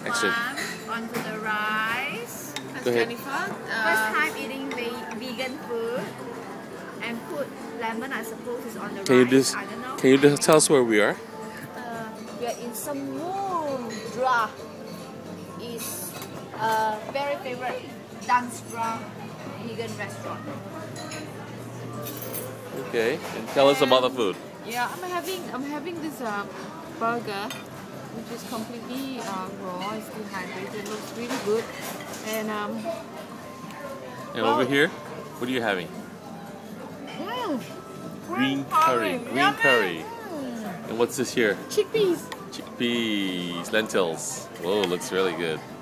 Excellent. one onto the rice. Go ahead. First time eating vegan food and put lemon, I suppose, is on the rice. I don't know. Can you just tell us where we are? We are in Samudra. It's a very favorite Dunsborough vegan restaurant. Okay, and tell us about the food. Yeah, I'm having this burger, which is completely raw. It's dehydrated. It looks really good. And over here, what are you having? Green curry. Green curry. And what's this here? Chickpeas. Chickpeas, lentils. Whoa, looks really good.